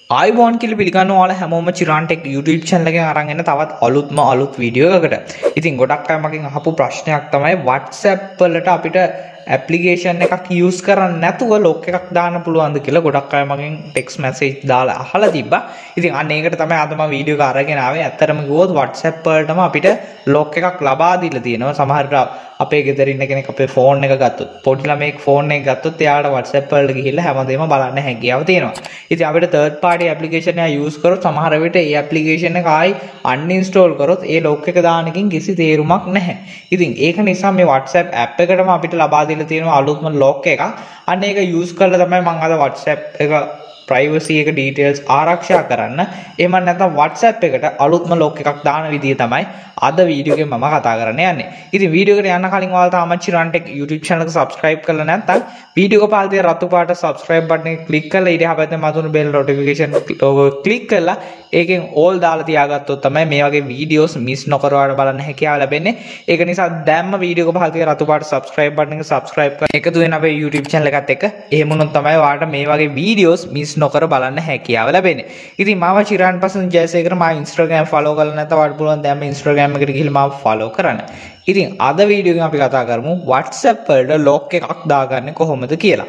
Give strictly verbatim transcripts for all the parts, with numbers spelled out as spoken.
ආයිබෝන් කියලා පිළිගන්න ඕන හැමෝම Chiran Tech YouTube channel එකෙන් අරන් එන තවත් අලුත්ම අලුත් වීඩියෝ එකකට. ඉතින් ගොඩක් අය මගෙන් අහපු ප්‍රශ්නයක් තමයි WhatsApp වලට අපිට application එකක් use කරන්න නැතුව lock එකක් දාන්න පුළුවන්ද කියලා ගොඩක් අය මගෙන් text message දාලා අහලා තිබ්බා. ඉතින් අන්න ඒකට තමයි අද මම වීඩියෝ එක අරගෙන ආවේ. ඇත්තටම කිව්වොත් WhatsApp වලටම අපිට lock එකක් ලබා දීලා තියෙනවා. සමහරට අපේ ගෙදර ඉන්න කෙනෙක් අපේ phone එක ගත්තොත් පොඩි ළමෙක් phone එක ගත්තොත් එයාට WhatsApp වලට ගිහිල්ලා හැමදේම බලන්න හැකියාව තියෙනවා. ඉතින් අපිට third party application එක use කරොත් සමහර විට ඒ application එක ආයි uninstall කරොත් ඒ lock එක දාන එකකින් කිසි තේරුමක් නැහැ. ඉතින් ඒක නිසා මේ WhatsApp app එකටම අපිට ලබා දීලා තියෙනවා අලුත්ම lock එකක්. අන්න ඒක use කරලා තමයි මම අද WhatsApp එක privacy එක details ආරක්ෂා කරන්න. එහෙම නැත්නම් WhatsApp එකට අලුත්ම lock එකක් දාන විදිය තමයි අද වීඩියෝ එකෙන් මම කතා කරන්න යන්නේ. ඉතින් වීඩියෝ එකට යන්න කලින් ඔයාලා තාම Chiran Tech YouTube channel එක subscribe කරලා නැත්නම් වීඩියෝ එක පහළ තියෙන රතු පාට subscribe button එක click කරලා ඊට හැබැයි මතුණු bell notification logo click කරලා ඒකෙන් all දාලා තියාගත්තොත් තමයි මේ වගේ videos miss නොකර ඔයාලට බලන්න හැකියාව ලැබෙන්නේ. ඒක නිසා දැම්ම වීඩියෝ එක පහළ තියෙන රතු පාට subscribe button එක subscribe කරලා එකතු වෙන අපේ YouTube channel එකත් එක්ක. එහෙම වුණොත් තමයි ඔයාලට මේ වගේ videos miss නොකර බලන්න හැකියාව ලැබෙන්නේ. ඉතින් මම Chiran Pasindu Jayasekara මම Instagram follow කරලා නැත්නම් ඔයාලට පුළුවන් දැම්ම Instagram එකට ගිහිල්ලා මාව follow කරන්න. ඉතින් අද වීඩියෝ එකෙන් අපි කතා කරමු WhatsApp වලට lock එකක් දාගන්නේ කොහොමද කියලා.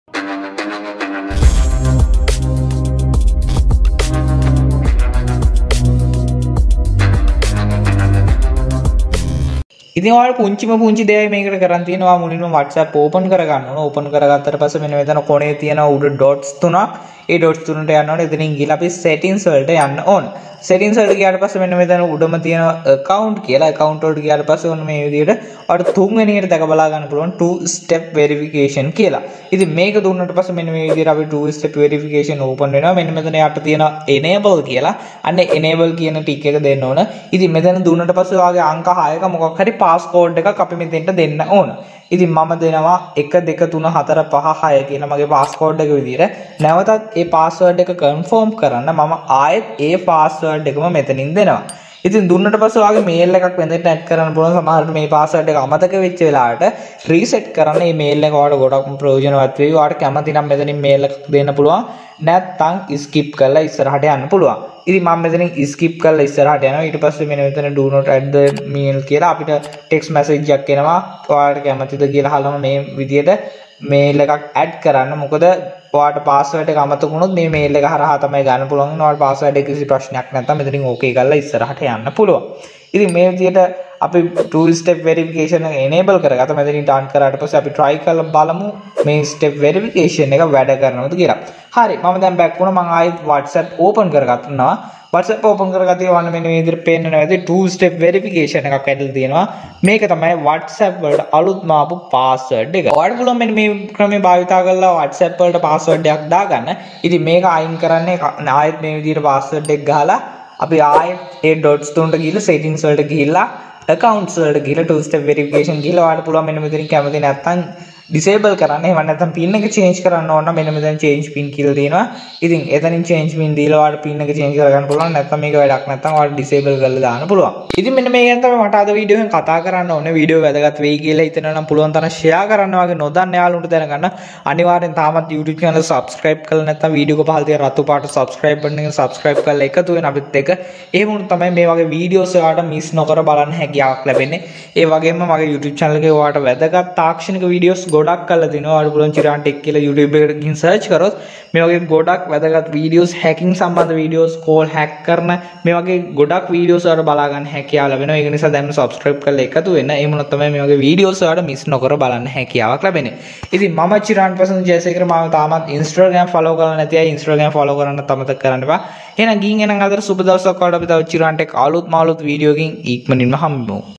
ඉතින් ඔයාලා පුංචිම පුංචි දෙයයි මේකට කරන් තියෙනවා. මුලින්ම WhatsApp open කරගන්න ඕන. open කරගත්තට පස්සේ මෙන්න මෙතන කොනේ තියෙන උඩ dots තුනක්. ඒ dots තුනට යන්න ඕනේ. එතනින් ගිහලා අපි settings වලට යන්න ඕන. settings වලට ගියාට පස්සේ මෙන්න මෙතන උඩම තියෙන account කියලා account වලට ගියාට පස්සේ ඔන්න මේ විදිහට ඔයාලට තුන්වෙනි එකට දැක බලා ගන්න පුළුවන් two step verification කියලා. ඉතින් මේක දුන්නට පස්සේ මෙන්න මේ විදිහට අපි two step verification open වෙනවා. මෙන්න මෙතන යට තියෙන enable කියලා. අන්න enable කියන ටික එක දෙන්න ඕන. ඉතින් මෙතන දුන්නට පස්සේ ඔයාගේ අංක හයක මොකක් හරි passcode එකක් අපි මෙතෙන්ට දෙන්න ඕන. ඉතින් මම දෙනවා one two three four five six කියන මගේ passcode එක විදිහට. නැවතත් ඒ password එක confirm කරන්න මම ආයෙත් ඒ password එකම මෙතනින් දෙනවා. ඉතින් දුන්නට පස්සේ ඔයාගේ mail එකක් වෙනදට add කරන්න පුළුවන්. සමහරවිට මේ password එක අමතක වෙච්ච වෙලාවට reset කරන්න මේ mail එක ඔයාලට ගොඩක්ම ප්‍රයෝජනවත් වෙයි. ඔයාලට කැමති නම් මෙතනින් mail එකක් දෙන්න පුළුවන්. නැත්නම් skip කරලා ඉස්සරහට යන්න පුළුවන්. ඉතින් මම මෙතනින් skip කරලා ඉස්සරහට යනවා. ඊට පස්සේ මෙන්න මෙතන do not add the mail කියලා අපිට text message එකක් එනවා. ඔයාලට කැමතිද කියලා අහලම මේ විදියට mail එකක් add කරන්න. මොකද ඔයාලට password එක අමතක වුණොත් මේ mail එක හරහා තමයි ගන්න පුළුවන්. ඔයාලට password එක කිසි ප්‍රශ්නයක් නැත්නම් මෙතනින් okay කරලා ඉස්සරහට යන්න පුළුවන්. ඉතින් මේ විදියට අපි two step verification එක enable කරගත්තා. මෙතනින් done කරාට පස්සේ අපි try කරලා බලමු මේ step verification එක වැඩ කරනවද කියලා. හරි මම දැන් back වුණා. මම ආයෙත් WhatsApp open කරගන්නවා. WhatsApp open කරගත්තා වන්න මෙන්න මේ විදිහට පේන්න නැවති two step verification එකක් ඇදලා තියෙනවා. මේක තමයි WhatsApp වලට අලුත්ම ආපු password එක. ඔයාලට පුළුවන් මෙන්න මේ ක්‍රමය භාවිතා කරලා WhatsApp වලට password එකක් දාගන්න. ඉතින් මේක අයින් කරන්නේ ආයෙත් මේ විදිහට password එක ගහලා අපි ආයෙත් ඒ dots තුනට ගිහලා settings වලට ගිහිල්ලා accounts වලට ගිහලා two step verification ගිහලා ඔයාලට පුළුවන් මෙන්න මෙතනින් කැමති නැත්නම් disable කරන්න. එහෙම නැත්නම් pin එක change කරන්න ඕන නම් මෙන්න මෙතන change pin කියලා තියෙනවා. ඉතින් එතනින් change pin දීලා ඔයාලට pin එක change කරගන්න පුළුවන්. නැත්නම් මේක වැඩක් නැත්නම් ඔයාලට disable කරලා දාන්න පුළුවන්. ඉතින් මෙන්න මේ ගැන තමයි මට අද වීඩියෝ එකෙන් කතා කරන්න ඕනේ. වීඩියෝ වැදගත් වෙයි කියලා හිතනවා නම් පුළුවන් තරම් share කරන්න වගේ නොදන්න යාළුවන්ට දැනගන්න. අනිවාර්යෙන් තාමත් YouTube channel subscribe කරලා නැත්නම් වීඩියෝ එක පහළ තියෙන රතු පාට subscribe button එක subscribe කරලා එකතු වෙන අපිත් එක්ක. එහෙම වුණොත් තමයි මේ වගේ වීඩියෝස් ඔයාලට miss නොකර බලන්න හැකියාවක් ලැබෙන්නේ. ඒ වගේම මගේ YouTube channel එකේ ඔයාලට වැදගත් තාක්ෂණික වීඩියෝස් ගොඩක් කරලා තිනවා. ඔයාලට පුළුවන් Chiran Tech කියලා YouTube එකට ගිහින් search කරොත් මේ වගේ ගොඩක් වැදගත් වීඩියෝස් hacking සම්බන්ධ වීඩියෝස් call hack කරන මේ වගේ ගොඩක් වීඩියෝස් ඔයාලට බලා ගන්න හැකියාව ලැබෙනවා. ඒක නිසා දැන් subscribe කරලා එකතු වෙන්න. එහෙම වුණොත් තමයි මේ වගේ වීඩියෝස් ඔයාලට miss නොකර බලන්න හැකියාවක් ලැබෙන්නේ. ඉතින් මම Chiran Pasindu Jayasekara මම තාමත් Instagram follow කරලා නැති අය Instagram follow කරන්න අමතක කරන්න එපා. එහෙනම් ගිහින් එනං අතර සුබ දවසක් වලට අපි තව Chiran Tech අලුත් මාලුත් වීඩියෝ එකකින් ඉක්මනින්ම හම්බෙමු.